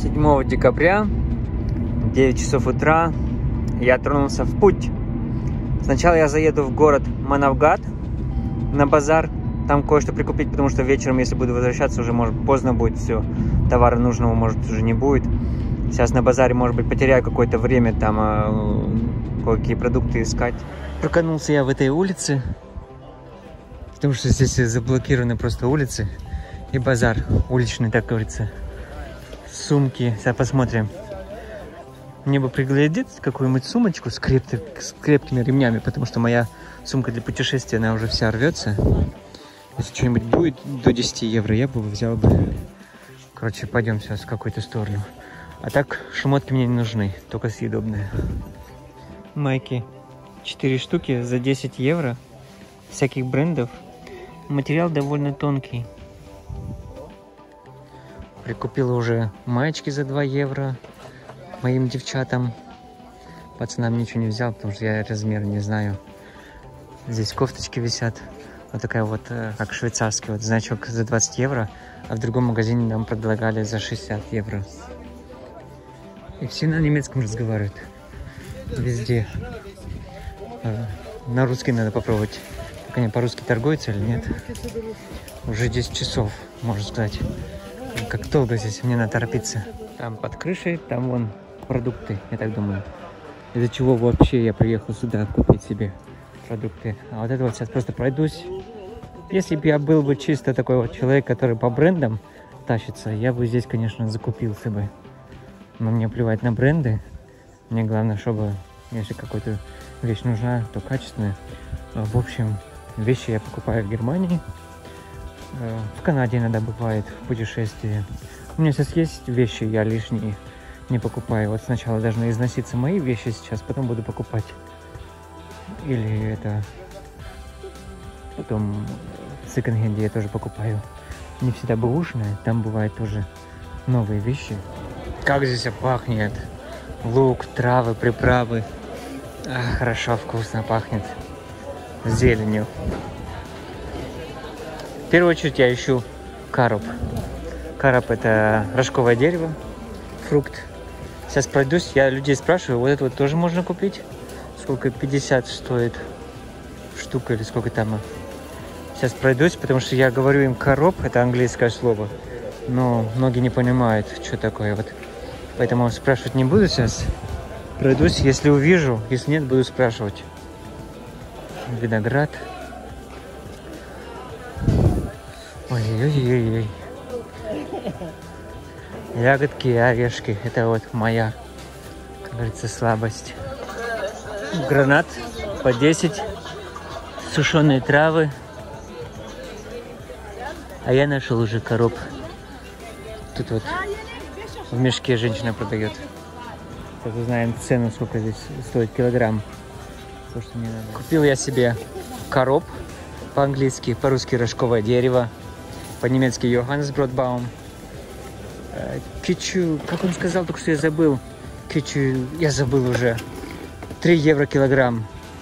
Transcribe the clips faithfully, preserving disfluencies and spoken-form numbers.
седьмого декабря, девять часов утра, я тронулся в путь. Сначала я заеду в город Манавгат на базар, там кое-что прикупить, потому что вечером, если буду возвращаться, уже может поздно будет все, товара нужного может уже не будет. Сейчас на базаре, может быть, потеряю какое-то время, там э, кое-какие продукты искать. Проканулся я в этой улице, потому что здесь заблокированы просто улицы и базар уличный, так говорится. Сумки, сейчас посмотрим. Мне бы приглядеть какую-нибудь сумочку с, креп... с крепкими ремнями, потому что моя сумка для путешествия, она уже вся рвется. Если что-нибудь будет до десяти евро, я бы взял бы. Короче, пойдем сейчас в какую-то сторону. А так, шмотки мне не нужны, только съедобные. Майки. четыре штуки за десять евро. Всяких брендов. Материал довольно тонкий. Прикупила уже маечки за два евро. Моим девчатам. Пацанам ничего не взял, потому что я размер не знаю. Здесь кофточки висят. Вот такая вот, как швейцарский, вот значок за двадцать евро. А в другом магазине нам предлагали за шестьдесят евро. И все на немецком разговаривают. Везде. На русский надо попробовать. Так они по-русски торгуются или нет? Уже десять часов, можно сказать. Как долго здесь, мне надо торопиться. Там под крышей, там вон продукты, я так думаю. Из-за чего вообще я приехал сюда купить себе продукты. А вот это вот сейчас просто пройдусь. Если бы я был бы чисто такой вот человек, который по брендам тащится, я бы здесь, конечно, закупился бы. Но мне плевать на бренды. Мне главное, чтобы, если какая-то вещь нужна, то качественная. В общем, вещи я покупаю в Германии. В Канаде иногда бывает в путешествии. У меня сейчас есть вещи, я лишние не покупаю. Вот сначала должны износиться мои вещи сейчас, потом буду покупать. Или это... Потом в секонд-хенде я тоже покупаю. Не всегда бэушные, там бывают тоже новые вещи. Как здесь пахнет. Лук, травы, приправы. А, хорошо, вкусно пахнет. Зеленью. В первую очередь я ищу кароп. Кароп — это рожковое дерево, фрукт. Сейчас пройдусь, я людей спрашиваю, вот это вот тоже можно купить? Сколько? пятьдесят стоит штука или сколько там? Сейчас пройдусь, потому что я говорю им кароп, это английское слово. Но многие не понимают, что такое. Вот. Поэтому спрашивать не буду сейчас. Пройдусь, если увижу, если нет, буду спрашивать. Виноград. Ой-ой-ой-ой. Ягодки и орешки. Это вот моя, как говорится, слабость. Гранат по десять. Сушеные травы. А я нашел уже короб. Тут вот в мешке женщина продает. Сейчас узнаем цену, сколько здесь стоит килограмм. То, что мне надо. Купил я себе короб. По-английски, по-русски рожковое дерево. По-немецки Johannesbrotbaum. Кичу, как он сказал, только что я забыл. Кичу, я забыл уже. три евро килограмм.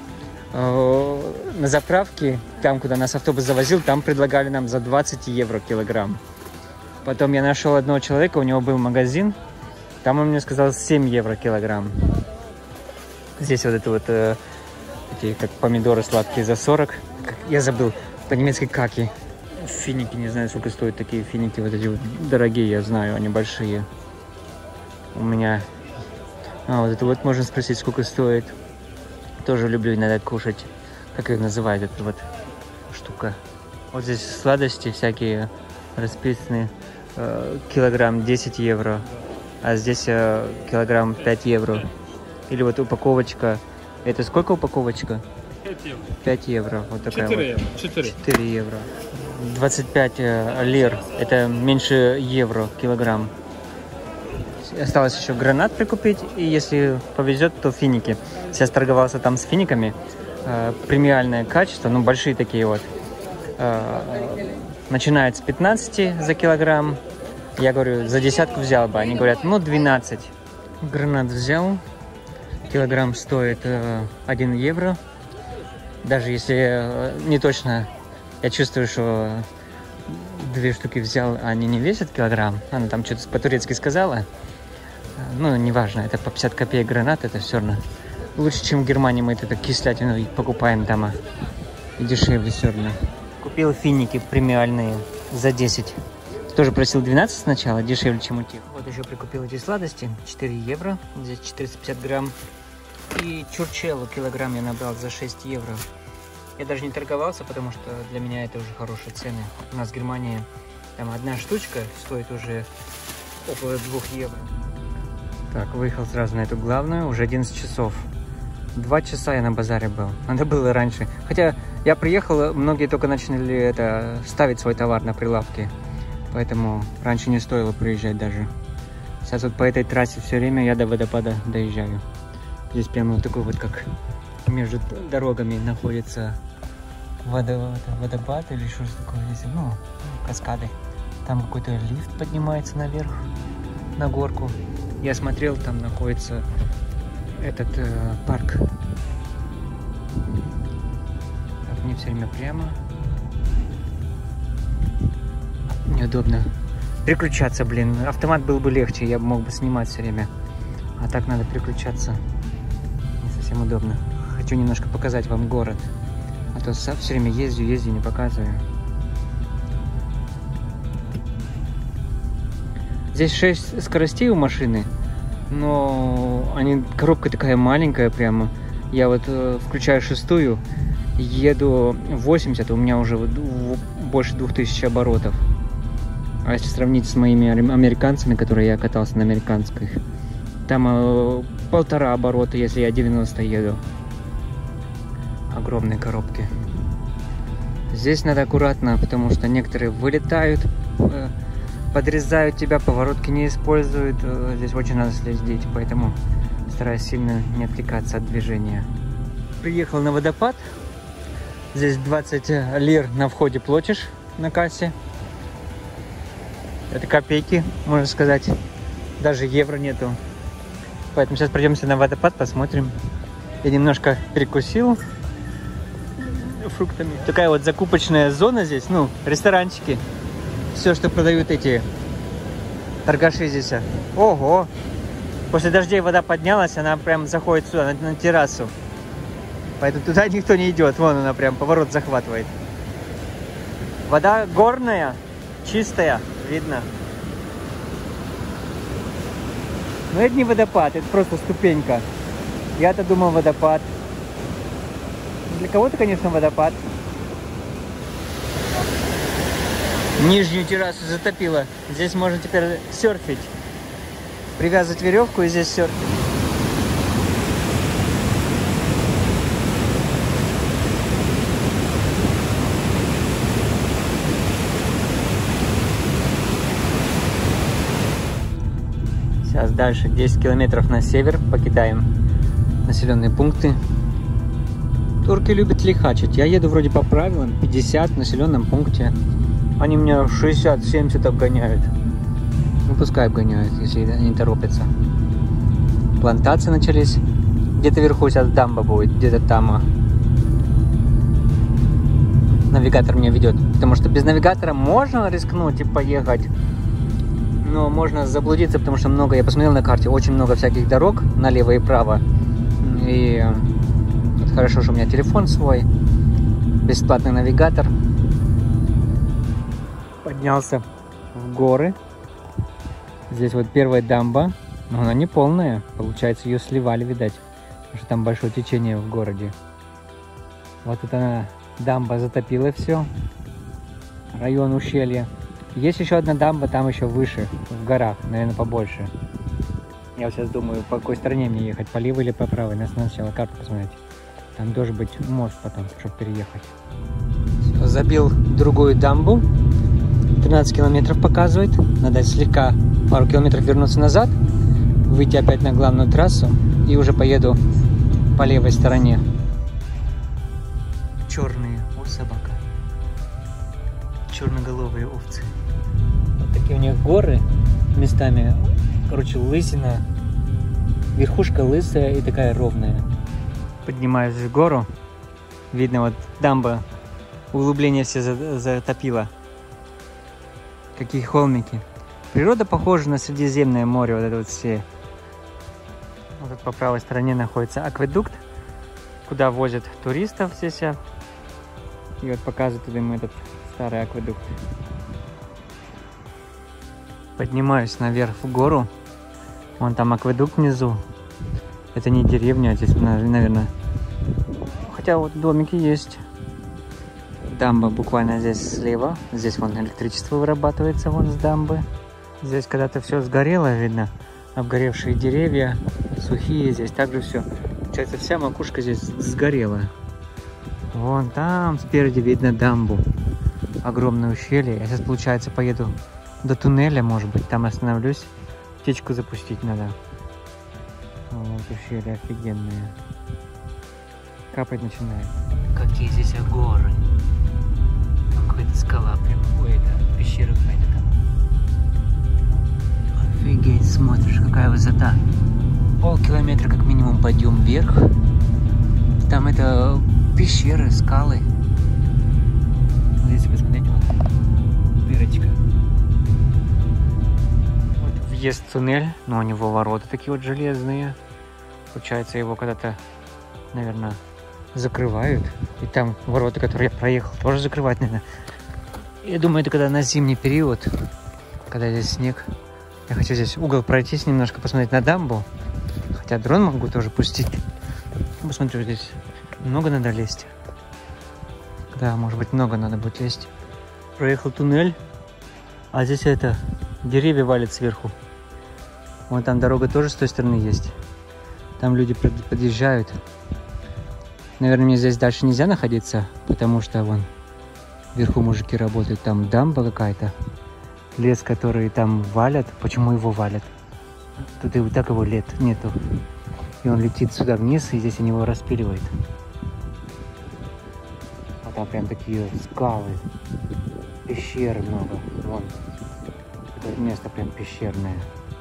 На заправке, там, куда нас автобус завозил, там предлагали нам за двадцать евро килограмм. Потом я нашел одного человека, у него был магазин. Там он мне сказал семь евро килограмм. Здесь вот это вот, э, эти, как помидоры сладкие за сорок. Я забыл, по-немецки каки. Финики, не знаю, сколько стоят такие финики. Вот эти вот дорогие, я знаю, они большие. У меня... А, вот это вот можно спросить, сколько стоит. Тоже люблю иногда кушать. Как ее называют, эта вот штука. Вот здесь сладости всякие расписаны. Э, килограмм десять евро. А здесь э, килограмм пять евро. Или вот упаковочка. Это сколько упаковочка? пять евро. Вот такая четыре, вот. четыре. четыре евро. двадцать пять э, лир. Это меньше евро килограмм. Осталось еще гранат прикупить. И если повезет, то финики. Сейчас торговался там с финиками. Э, премиальное качество. Ну, большие такие вот. Э, начинает с пятнадцати за килограмм. Я говорю, за десятку взял бы. Они говорят, ну, двенадцать. Гранат взял. Килограмм стоит э, один евро. Даже если э, не точно, я чувствую, что две штуки взял, а они не весят килограмм. Она там что-то по-турецки сказала. Ну, неважно, это по пятьдесят копеек гранат, это все равно лучше, чем в Германии мы это кислятину покупаем дома. И дешевле все равно. Купил финики премиальные за десять. Тоже просил двенадцать сначала, дешевле, чем у тех. Вот еще прикупил эти сладости, четыре евро, здесь четыреста пятьдесят грамм. И чурчеллу килограмм я набрал за шесть евро. Я даже не торговался, потому что для меня это уже хорошие цены. У нас в Германии там одна штучка стоит уже около двух евро. Так, выехал сразу на эту главную, уже одиннадцать часов. Два часа я на базаре был. Надо было раньше. Хотя я приехал, многие только начали это, ставить свой товар на прилавки. Поэтому раньше не стоило приезжать даже. Сейчас вот по этой трассе все время я до водопада доезжаю. Здесь прямо вот такой вот, как между дорогами находится водо, водопад или что такое здесь. Ну, каскады. Там какой-то лифт поднимается наверх, на горку. Я смотрел, там находится этот э, парк. Так, мне все время прямо. Неудобно переключаться, блин. Автомат был бы легче, я мог бы снимать все время. А так надо переключаться. Не совсем удобно. Хочу немножко показать вам город. А то все время езжу, езжу, не показываю. Здесь шесть скоростей у машины, но они, коробка такая маленькая прямо. Я вот э, включаю шестую, еду восемьдесят, у меня уже больше двух тысяч оборотов. А если сравнить с моими американцами, которые я катался на американских, там э, полтора оборота, если я девяносто еду. Огромные коробки. Здесь надо аккуратно, потому что некоторые вылетают, э, подрезают тебя, поворотки не используют. Здесь очень надо следить, поэтому стараюсь сильно не отвлекаться от движения. Приехал на водопад. Здесь двадцать лир на входе платишь на кассе. Это копейки, можно сказать. Даже евро нету. Поэтому сейчас пройдемся на водопад, посмотрим. Я немножко перекусил фруктами. Такая вот закупочная зона здесь, ну, ресторанчики. Все, что продают эти торгаши здесь. Ого! После дождей вода поднялась, она прям заходит сюда, на, на террасу. Поэтому туда никто не идет. Вон она прям поворот захватывает. Вода горная, чистая, видно. Но это не водопад, это просто ступенька. Я-то думал водопад. Для кого-то, конечно, водопад. Нижнюю террасу затопило. Здесь можно теперь серфить. Привязывать веревку и здесь серфить. Сейчас дальше десять километров на север покидаем населенные пункты. Турки любят лихачить. Я еду вроде по правилам, пятьдесят в населенном пункте. Они меня шестьдесят-семьдесят обгоняют. Ну, пускай обгоняют, если они торопятся. Плантации начались. Где-то вверху сейчас дамба будет, где-то там. Навигатор меня ведет. Потому что без навигатора можно рискнуть и поехать. Но можно заблудиться, потому что много, я посмотрел на карте, очень много всяких дорог налево и право. И вот хорошо, что у меня телефон свой. Бесплатный навигатор. Поднялся в горы. Здесь вот первая дамба, но она не полная. Получается, ее сливали, видать, потому что там большое течение в городе. Вот это она, дамба затопила все. Район ущелья. Есть еще одна дамба, там еще выше, в горах, наверное, побольше. Я вот сейчас думаю, по какой стороне мне ехать, по левой или по правой. Надо сначала карту посмотреть. Там должен быть мост потом, чтобы переехать. Все, забил другую дамбу. тринадцать километров показывает. Надо слегка пару километров вернуться назад, выйти опять на главную трассу и уже поеду по левой стороне. Черные, о, собака. Черноголовые овцы. Вот такие у них горы местами. Короче, лысина. Верхушка лысая и такая ровная. Поднимаюсь в гору. Видно, вот дамба, углубление все затопило. Какие холмики. Природа похожа на Средиземное море. Вот это вот все Вот тут по правой стороне находится акведук, куда возят туристов здесь. И вот показывает им этот старый акведук. Поднимаюсь наверх в гору. Вон там акведук внизу. Это не деревня, а здесь, наверное. Хотя вот домики есть. Дамба буквально здесь слева. Здесь вон электричество вырабатывается вон с дамбы. Здесь когда-то все сгорело, видно. Обгоревшие деревья, сухие. Здесь также все. Получается, вся макушка здесь сгорела. Вон там спереди видно дамбу. Огромное ущелье. Я сейчас, получается, поеду до туннеля, может быть. Там остановлюсь. Птичку запустить надо. Вот ущелье офигенное. Капать начинает. Какие здесь горы. Там какая-то скала прям. Ой, это пещера какая-то там. Офигеть, смотришь, какая высота. Полкилометра как минимум подъем вверх. Там это пещеры, скалы. Здесь посмотрите, вот дырочка. Вот въезд в туннель, но у него ворота такие вот железные. Получается, его когда-то, наверное, закрывают. И там ворота, которые я проехал, тоже закрывать, наверное. Я думаю, это когда на зимний период, когда здесь снег. Я хочу здесь угол пройтись немножко, посмотреть на дамбу. Хотя дрон могу тоже пустить. Посмотрю, здесь много надо лезть. Да, может быть, много надо будет лезть. Проехал туннель. А здесь это, деревья валят сверху. Вон там дорога тоже с той стороны есть. Там люди подъезжают. Наверное, мне здесь дальше нельзя находиться, потому что вон вверху мужики работают. Там дамба какая-то. Лес, который там валят. Почему его валят? Тут и вот так его лет нету. И он летит сюда вниз, и здесь они его распиливают. А там прям такие скалы. Пещер много. Вон. Это место прям пещерное.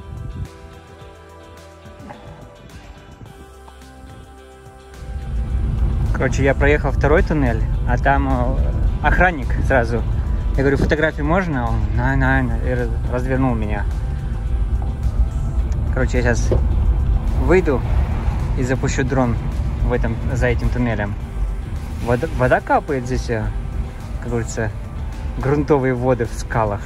Короче, я проехал второй туннель, а там охранник сразу. Я говорю, фотографии можно? Он, на, на, на, и развернул меня. Короче, я сейчас выйду и запущу дрон в этом, за этим туннелем. Вода, вода капает здесь, как говорится, грунтовые воды в скалах.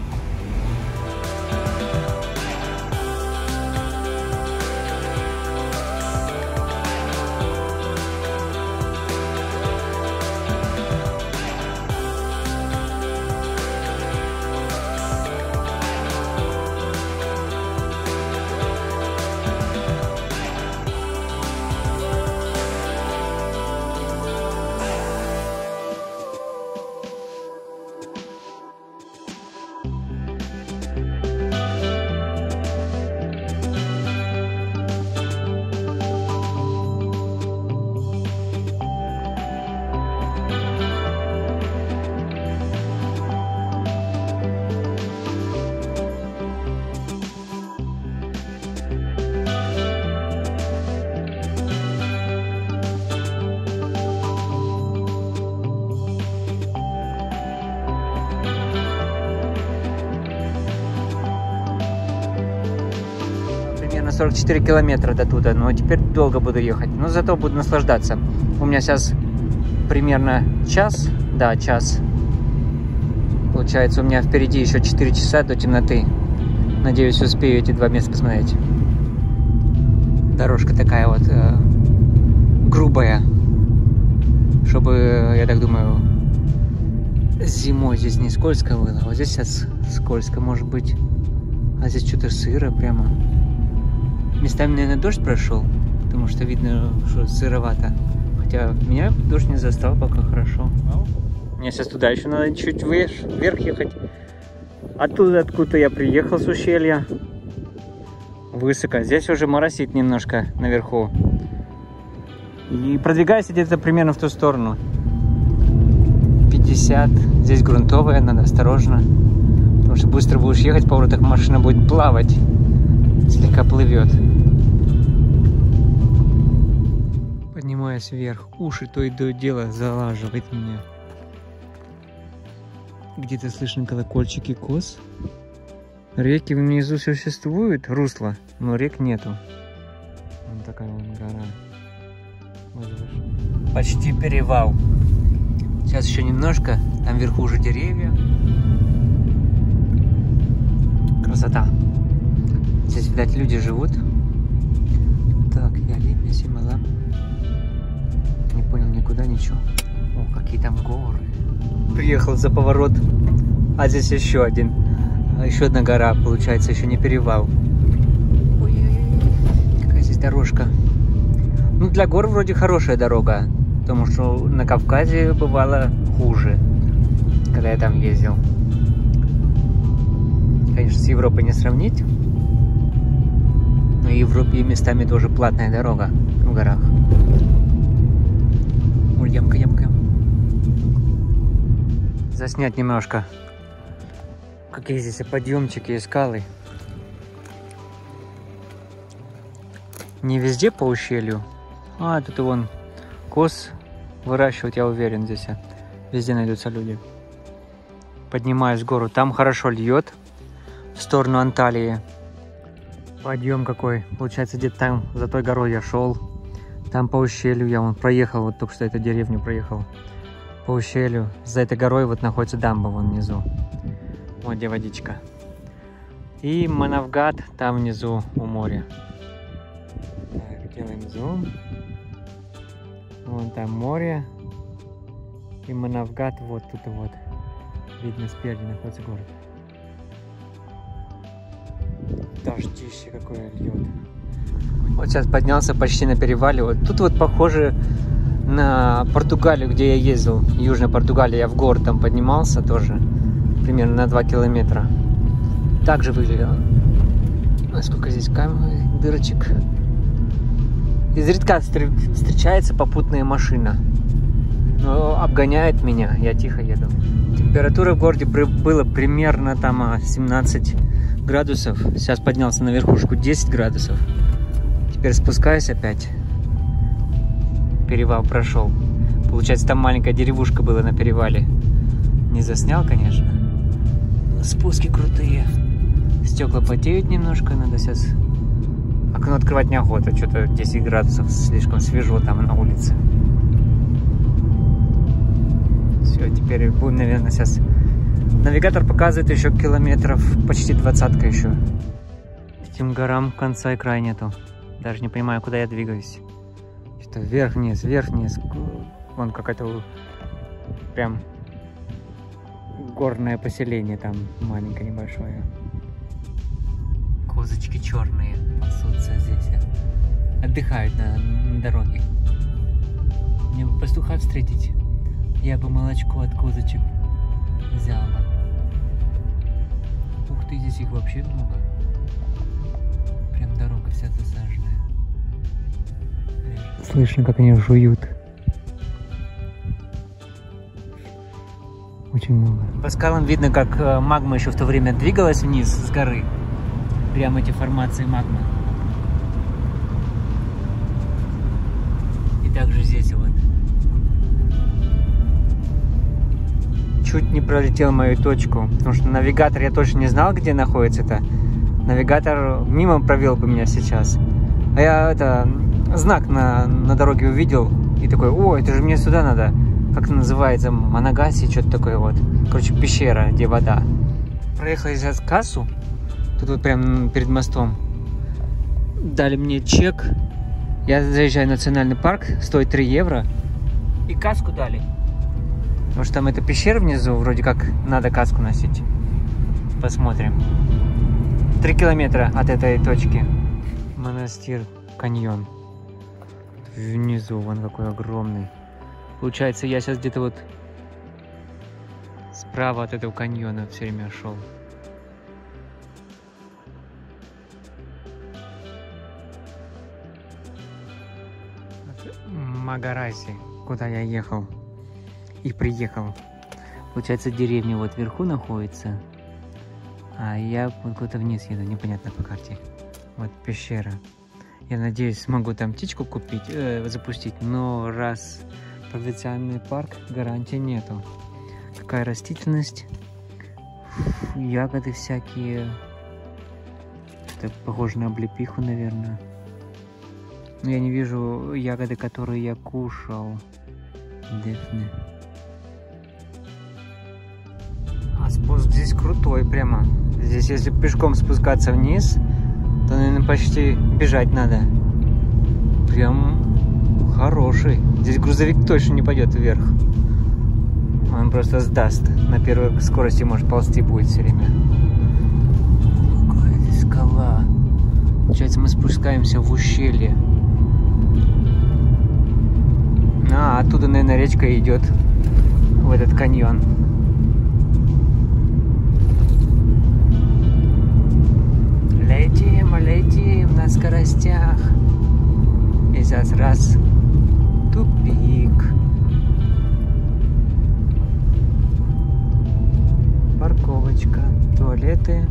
сорок четыре километра до туда, но теперь долго буду ехать, но зато буду наслаждаться. У меня сейчас примерно час, да, час. Получается, у меня впереди еще четыре часа до темноты. Надеюсь, успею эти два места посмотреть. Дорожка такая вот э, грубая, чтобы, я так думаю, зимой здесь не скользко было. Вот здесь сейчас скользко может быть, а здесь что-то сыро прямо. Местами, наверное, дождь прошел, потому что видно, что сыровато. Хотя меня дождь не застал, пока хорошо. Мне сейчас туда еще надо чуть вверх, вверх ехать. Оттуда, откуда я приехал с ущелья. Высоко. Здесь уже моросит немножко наверху. И продвигаюсь где-то примерно в ту сторону. пятьдесят. Здесь грунтовая, надо осторожно. Потому что быстро будешь ехать, в поворотах машина будет плавать. Слегка плывет. Поднимаясь вверх, уши то и то дело залаживает меня. Где-то слышно колокольчики коз. Реки внизу существуют, русло, но рек нету. Вот такая вот гора. Почти перевал. Сейчас еще немножко. Там вверху уже деревья. Красота. Здесь, видать, люди живут. Так, я липня симала. Не понял никуда ничего. О, какие там горы. Приехал за поворот. А здесь еще один. Еще одна гора, получается, еще не перевал. Ой-ой-ой. Какая здесь дорожка. Ну, для гор вроде хорошая дорога. Потому что на Кавказе бывало хуже, когда я там ездил. Конечно, с Европой не сравнить. Но в Европе местами тоже платная дорога в горах. Ой, ямка, ямка. Заснять немножко. Какие здесь подъемчики и скалы. Не везде по ущелью. А, тут и вон коз выращивать, я уверен, здесь везде найдутся люди. Поднимаюсь в гору. Там хорошо льет в сторону Анталии. Подъем какой. Получается, где-то там, за той горой я шел. Там по ущелью я вон проехал, вот только что эту деревню проехал. По ущелью. За этой горой вот находится дамба вон внизу. Вот где водичка. И Манавгат там внизу у моря. Так, делаем зум. Вон там море. И Манавгат вот тут вот. Видно, спереди находится город. Дождище какое льет. Вот сейчас поднялся почти на перевале. Вот тут вот похоже на Португалию, где я ездил. Южная Португалия. Я в город там поднимался тоже. Примерно на два километра. Так же выглядело. Сколько здесь камень, дырочек. Изредка встречается попутная машина. Но обгоняет меня. Я тихо еду. Температура в городе была примерно там семнадцать градусов. Сейчас поднялся на верхушку десять градусов. Теперь спускаюсь опять. Перевал прошел. Получается, там маленькая деревушка была на перевале. Не заснял, конечно. Спуски крутые. Стекла потеют немножко. Надо сейчас... Окно открывать неохота. Что-то десять градусов. Слишком свежо там на улице. Все, теперь будем, наверное, сейчас... Навигатор показывает еще километров. Почти двадцатка еще. Этим горам конца и края нету. Даже не понимаю, куда я двигаюсь. Что-то вверх-вниз, вверх-вниз. Вон какая-то прям горное поселение там маленькое, небольшое. Козочки черные пасутся здесь. Отдыхают на, на дороге. Мне бы пастуха встретить. Я бы молочко от козочек взял бы. Ух ты, здесь их вообще много. Прям дорога вся засаженная. Слышно, как они жуют. Очень много. По скалам видно, как магма еще в то время двигалась вниз с горы. Прям эти формации магмы. И также здесь вот. Чуть не пролетел мою точку, потому что навигатор, я точно не знал, где находится это. Навигатор мимо провел бы меня сейчас. А я это знак на, на дороге увидел и такой: о, это же мне сюда надо. Как это называется? Манагаси, что-то такое вот. Короче, пещера, где вода. Проехали сейчас кассу. Тут вот прям перед мостом. Дали мне чек. Я заезжаю в национальный парк. Стоит три евро. И каску дали. Потому что там эта пещера внизу. Вроде как надо каску носить. Посмотрим. Три километра от этой точки. Монастырь каньон. Внизу вон какой огромный. Получается, я сейчас где-то вот справа от этого каньона все время шел. Магараси, куда я ехал и приехал. Получается, деревня вот вверху находится, а я вот куда-то вниз еду, непонятно по карте. Вот пещера. Я надеюсь, смогу там птичку купить, э, запустить, но раз провинциальный парк, гарантии нету. Какая растительность, фу, ягоды всякие. Это похоже на облепиху, наверное. Но я не вижу ягоды, которые я кушал. Дефни. А спуск здесь крутой прямо. Здесь, если пешком спускаться вниз, то, наверное, почти бежать надо. Прям хороший. Здесь грузовик точно не пойдет вверх. Он просто сдаст. На первой скорости может ползти будет все время. Какая здесь скала. Получается, мы спускаемся в ущелье. А, оттуда, наверное, речка идет в этот каньон. Летим, летим на скоростях. И сейчас раз тупик. Парковочка, туалеты.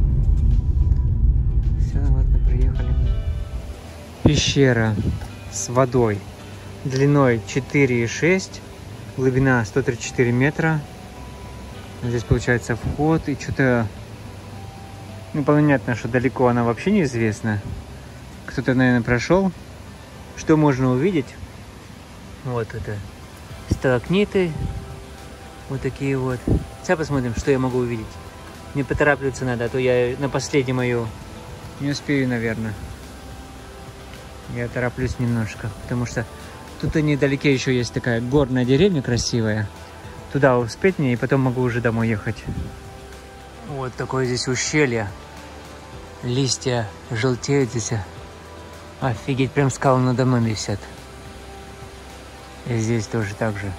Все, вот мы приехали. Пещера с водой. Длиной четыре и шесть, глубина сто тридцать четыре метра. Здесь получается вход, и что-то, ну, понятно, что далеко она вообще неизвестна. Кто-то, наверное, прошел. Что можно увидеть? Вот это сталактиты, вот такие вот. Сейчас посмотрим, что я могу увидеть. Не поторапливаться надо, а то я на последнюю мою не успею, наверное. Я тороплюсь немножко, потому что тут недалеко еще есть такая горная деревня красивая. Туда успеть мне, и потом могу уже домой ехать. Вот такое здесь ущелье. Листья желтеют здесь. Офигеть, прям скалы надо мной висят. И здесь тоже так же.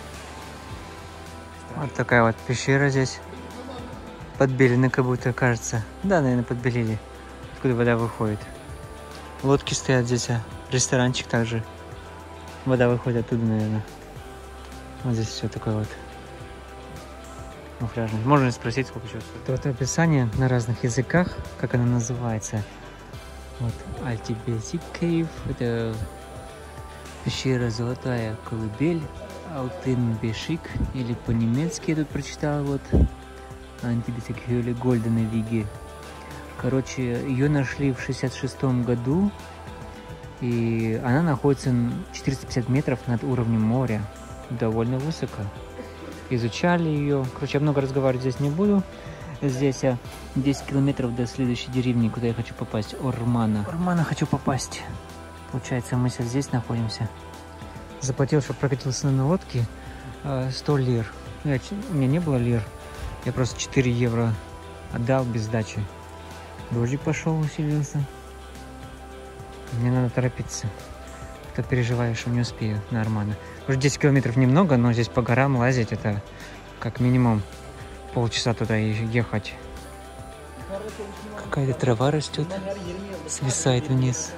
Вот такая вот пещера здесь. Подбелена как будто, кажется. Да, наверное, подбелили. Откуда вода выходит. Лодки стоят здесь. Ресторанчик также. Вода выходит оттуда, наверное. Вот здесь все такое вот. Муфляжное. Можно спросить, сколько сейчас стоит. Вот описание на разных языках, как она называется. Вот. Альтибесик Кейв. Это пещера Золотая колыбель. Алтенбешик. Или по-немецки я тут прочитал. Вот. Альтибесик Хёле Гольдена Виги. Короче, ее нашли в шестьдесят шестом году. И она находится четыреста пятьдесят метров над уровнем моря. Довольно высоко. Изучали ее. Короче, я много разговаривать здесь не буду. Здесь десять километров до следующей деревни, куда я хочу попасть. Ормана. Ормана хочу попасть. Получается, мы сейчас здесь находимся. Заплатил, чтобы прокатился на лодке, сто лир. Я, у меня не было лир. Я просто четыре евро отдал без сдачи. Дождик пошел, усилился. Мне надо торопиться. Кто переживает, что не успею на Ормана. Уже десять километров немного, но здесь по горам лазить, это как минимум полчаса туда ехать. Какая-то трава растет, свисает вниз.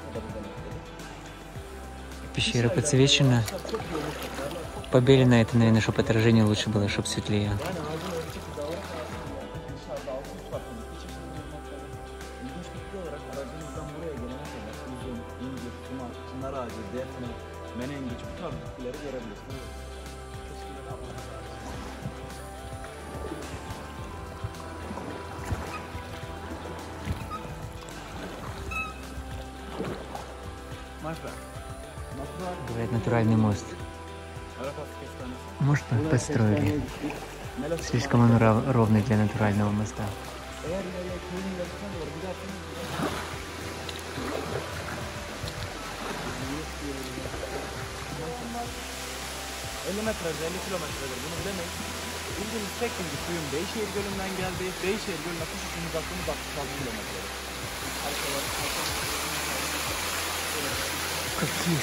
Пещера подсвечена. Побелено это, наверное, чтобы отражение лучше было, чтобы светлее. Говорят, натуральный мост. Может, построили. Слишком он ровный для натурального моста. elli metre, elli kilometredir, bunu bilemeyiz. Bildiğimiz tek bilgi suyun Beyşehir Gölü'nden geldiği, Beyşehir Gölü'ne kuş için uzaklığımız altmış altı kilometre. Какие?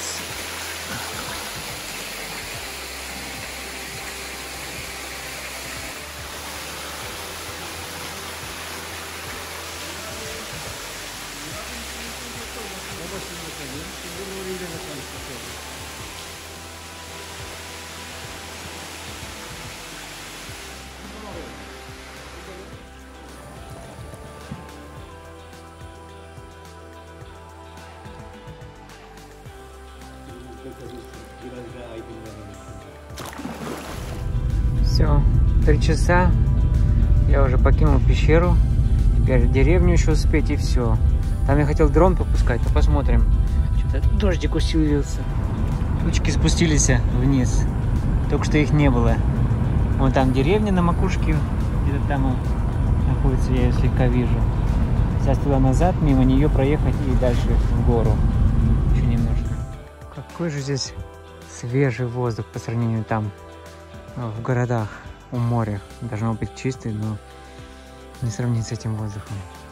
Все, три часа. Я уже покинул пещеру. Теперь в деревню еще успеть и все. Там я хотел дрон попускать, но посмотрим. Дождик усилился. Тучки спустились вниз. Только что их не было. Вон там деревня на макушке. Где-то там находится, я ее слегка вижу. Сейчас туда назад, мимо нее проехать и дальше в гору. Еще немножко. Какой же здесь свежий воздух по сравнению там в городах, у моря. Должно быть чистый, но не сравнить с этим воздухом.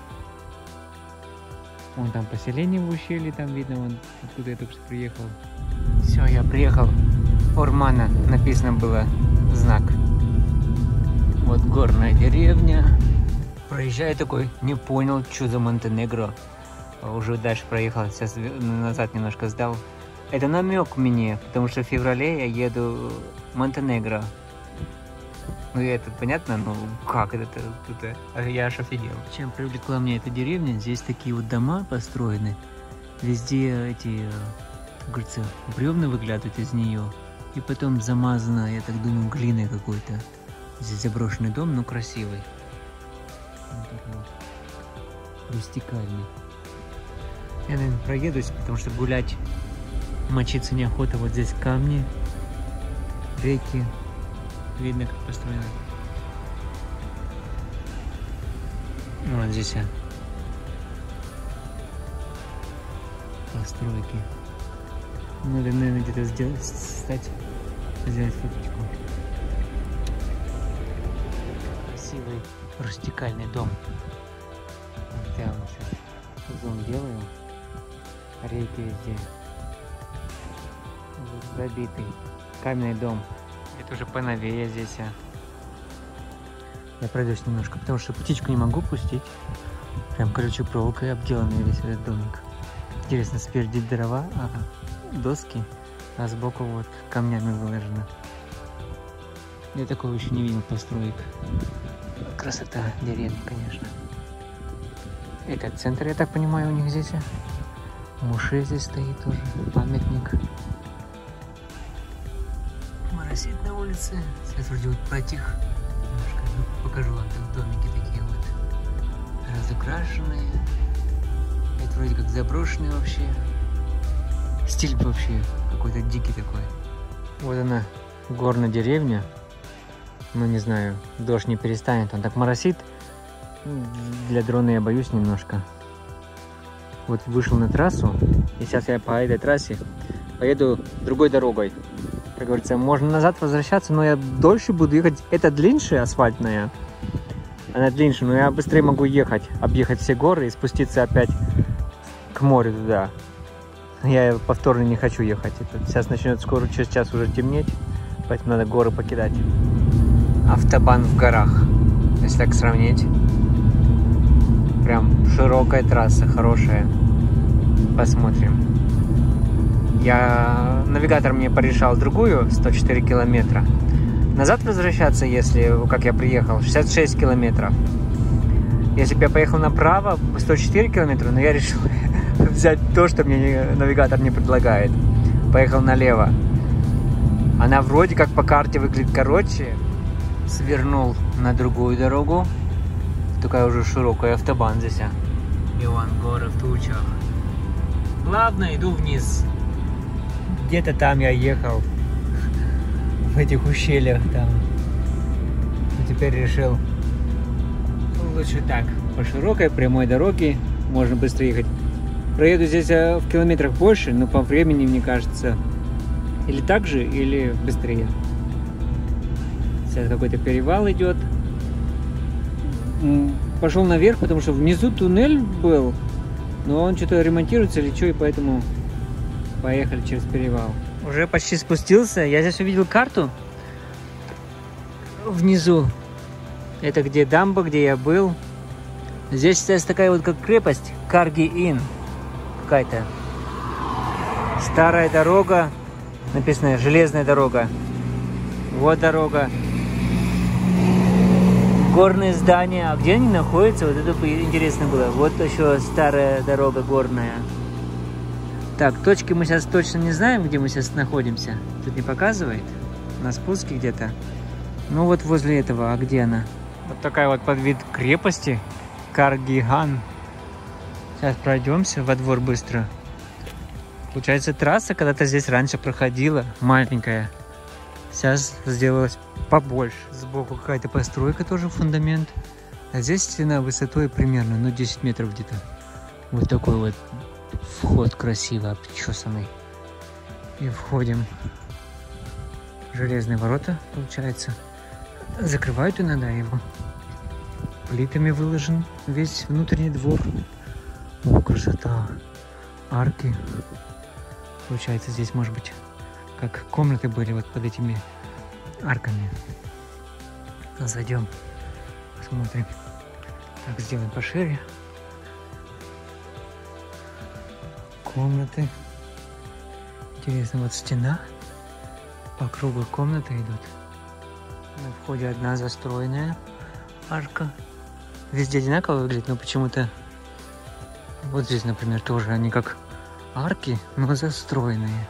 Вон там поселение в ущелье, там видно, вон откуда я только что приехал. Все, я приехал. Ормана написано было знак. Вот горная деревня. Проезжаю такой, не понял, что за Монтенегро. Уже дальше проехал, сейчас назад немножко сдал. Это намек мне, потому что в феврале я еду в Монтенегро. Ну, это понятно, но как это тут? Я аж офигел. Чем привлекла меня эта деревня? Здесь такие вот дома построены. Везде эти, как говорится, бревна выглядывают из нее. И потом замазано, я так думаю, глиной какой-то. Здесь заброшенный дом, но красивый. Вот такой вот. Рустикальный. Я, наверное, проедусь, потому что гулять, мочиться неохота. Вот здесь камни, реки. Видно, как построено. Вот здесь постройки. Надо, наверное, где-то сделать, встать, сделать фоточку. Красивый рустикальный дом. Вот я вам сейчас зум делаю. Реки везде. Забитый каменный дом. Это уже поновее здесь. Я пройдусь немножко, потому что птичку не могу пустить. Прям колючей проволокой обделанный весь этот домик. Интересно, спереди дрова, а доски, а сбоку вот камнями выложено. Я такого еще не видел построек. Красота деревни, конечно. Это центр, я так понимаю, у них здесь. Муше здесь стоит тоже, памятник. Моросит на улице. Сейчас вроде вот протих. Немножко, ну, покажу вам, там домики такие вот разукрашенные. Это вроде как заброшенные вообще. Стиль вообще какой-то дикий такой. Вот она, горная деревня. Ну не знаю, дождь не перестанет, он так моросит. Для дрона я боюсь немножко. Вот вышел на трассу, и сейчас я по этой трассе поеду другой дорогой. Как говорится, можно назад возвращаться, но я дольше буду ехать. Это длиннее асфальтная, она длиннее, но я быстрее могу ехать, объехать все горы и спуститься опять к морю туда. Я повторно не хочу ехать. Это сейчас начнет скоро, через час уже темнеть, поэтому надо горы покидать. Автобан в горах, если так сравнить. Прям широкая трасса, хорошая. Посмотрим. Я... Навигатор мне порешал другую, сто четыре километра. Назад возвращаться, если, как я приехал, шестьдесят шесть километров. Если бы я поехал направо, сто четыре километра, но я решил взять то, что мне навигатор не предлагает. Поехал налево. Она вроде как по карте выглядит короче. Свернул на другую дорогу. Такая уже широкая автобан здесь. И вон горы в тучах. Плавно иду вниз. Где-то там я ехал. В этих ущельях там. И теперь решил лучше так. По широкой прямой дороге можно быстро ехать. Проеду здесь в километрах больше, но по времени, мне кажется, или так же, или быстрее. Сейчас какой-то перевал идет. Пошел наверх, потому что внизу туннель был, но он что-то ремонтируется или что, и поэтому поехали через перевал. Уже почти спустился. Я здесь увидел карту. Внизу. Это где дамба, где я был. Здесь сейчас такая вот как крепость. Карги-Ин. Какая-то. Старая дорога. Написано железная дорога. Вот дорога. Горные здания. А где они находятся? Вот это бы интересно было. Вот еще старая дорога горная. Так, точки мы сейчас точно не знаем, где мы сейчас находимся. Тут не показывает. На спуске где-то. Ну вот возле этого. А где она? Вот такая вот под вид крепости. Каргиган. Сейчас пройдемся во двор быстро. Получается, трасса когда-то здесь раньше проходила, маленькая. Сейчас сделалась побольше. Сбоку какая-то постройка, тоже фундамент. А здесь стена высотой примерно, ну, десять метров где-то. Вот такой вот вход красиво обчесанный. И входим. Железные ворота, получается. Закрывают иногда его. Плитами выложен весь внутренний двор. О, красота. Арки. Получается, здесь, может быть, как комнаты были вот под этими арками. Зайдем, посмотрим. Так, сделаем пошире. Комнаты. Интересно, вот стена. По кругу комнаты идут. На входе одна застроенная арка. Везде одинаково выглядит, но почему-то вот здесь, например, тоже они как арки, но застроенные.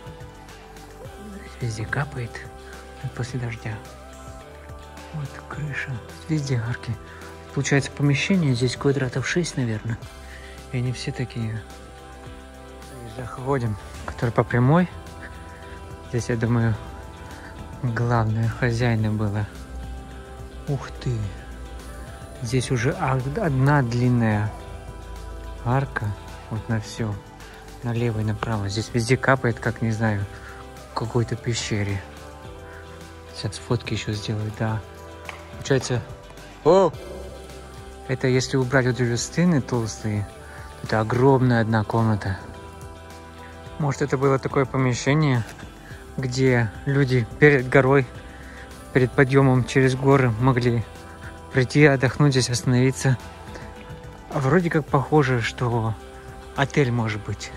Везде капает после дождя. Вот крыша. Везде арки. Получается, помещение здесь квадратов шесть, наверное. И они все такие. Заходим, который по прямой. Здесь, я думаю, главное хозяина было. Ух ты. Здесь уже одна длинная арка. Вот на все. Налево и направо. Здесь везде капает, как, не знаю, в какой-то пещере. Сейчас фотки еще сделаю, да. Получается... О! Это если убрать вот эти стены толстые, это огромная одна комната. Может, это было такое помещение, где люди перед горой, перед подъемом через горы могли прийти, отдохнуть здесь, остановиться. А вроде как похоже, что отель может быть.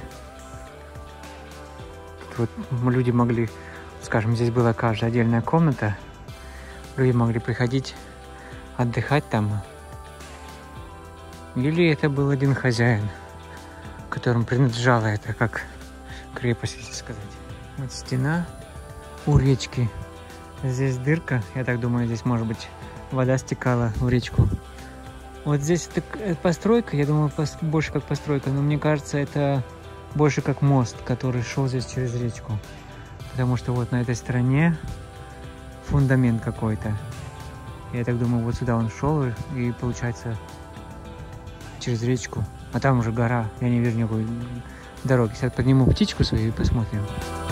Тут вот люди могли, скажем, здесь была каждая отдельная комната. Люди могли приходить, отдыхать там. Или это был один хозяин, которому принадлежало это, как крепость, если сказать. Вот стена у речки. Здесь дырка, я так думаю, здесь, может быть, вода стекала в речку. Вот здесь так, постройка, я думаю, пос, больше как постройка, но мне кажется, это больше как мост, который шел здесь через речку. Потому что вот на этой стороне фундамент какой-то. Я так думаю, вот сюда он шел, и получается через речку. А там уже гора, я не вижу никакой дороги. Сейчас подниму птичку свою и посмотрим.